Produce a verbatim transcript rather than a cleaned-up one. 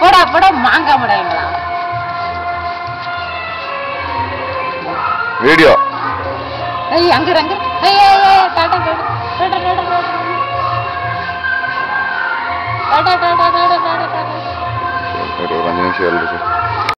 போடா போடா மாங்காய் மடைங்களா வீடியோ ஐய் அங்க அங்க ஐய் ஐய் டாடா டாடா டாடா டாடா டாடா டாடா டாடா டாடா ஒரு அஞ்சு நிமிஷம்